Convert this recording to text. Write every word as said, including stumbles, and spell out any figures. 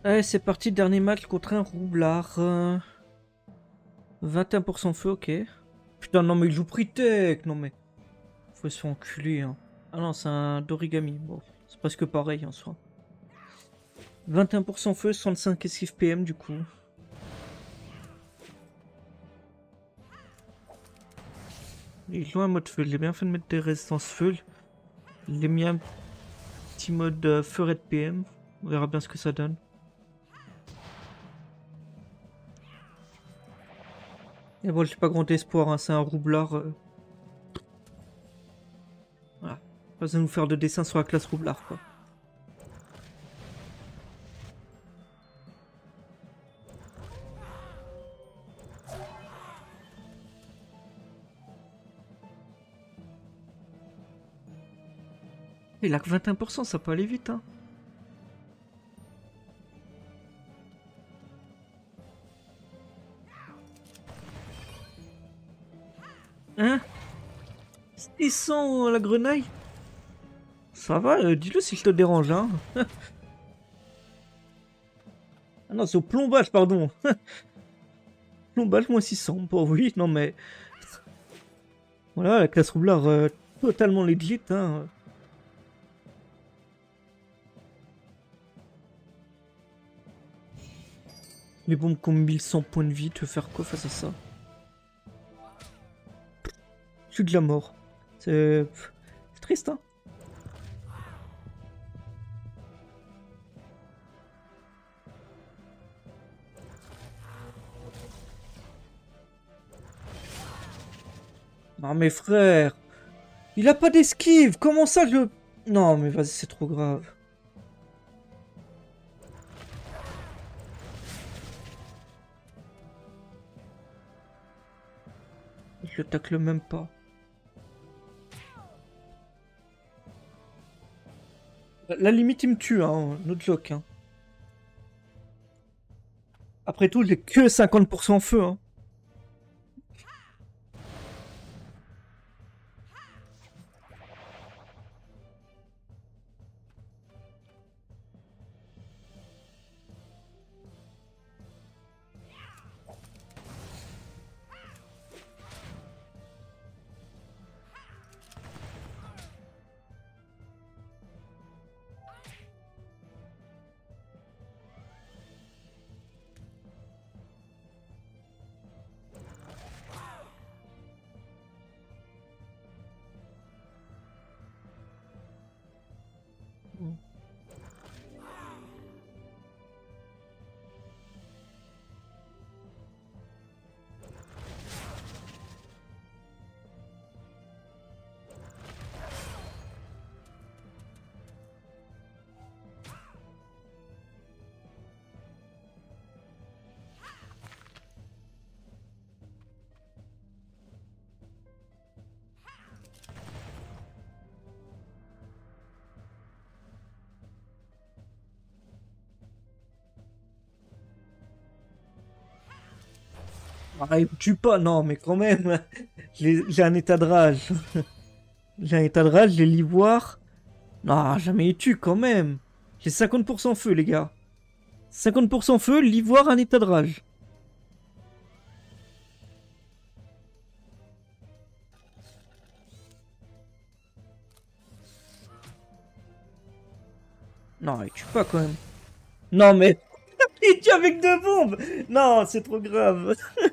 Allez, c'est parti, dernier match contre un roublard. Euh, vingt et un pour cent feu, ok. Putain, non mais il joue Pritech, non mais... Faut se faire enculer, hein. Ah non, c'est un d'origami, bon, c'est presque pareil en soi. vingt et un pour cent feu, soixante-cinq esquive P M du coup. Ils ont un mode feu, j'ai bien fait de mettre des résistances feu. J'ai mis un petit mode euh, feu de P M, on verra bien ce que ça donne. Et bon, j'ai pas grand espoir, hein. C'est un roublard. Euh... Voilà. Pas besoin de nous faire de dessin sur la classe roublard, quoi. Il a que vingt et un pour cent, ça peut aller vite, hein. Hein? six cents la grenaille? Ça va, euh, dis-le si je te dérange, hein. Ah non, c'est au plombage, pardon. Plombage, moins six cents. Bon, oui, non mais... Voilà, la classe roublard, euh, totalement legit, hein. Les bombes qui ont mille cent points de vie, tu veux faire quoi face à ça? Je suis déjà mort. C'est... C'est triste, hein. Non mais frère, il a pas d'esquive. Comment ça je... Non mais vas-y, c'est trop grave. Je le tacle même pas. La limite il me tue, hein, no joke, hein. Après tout, j'ai que cinquante pour cent feu, hein. Ah, il me tue pas, non, mais quand même. J'ai un état de rage. J'ai un état de rage, j'ai l'ivoire. Non, jamais il tue quand même. J'ai cinquante pour cent feu, les gars. cinquante pour cent feu, l'ivoire, un état de rage. Non, il tue pas quand même. Non, mais... il tue avec deux bombes. Non, c'est trop grave.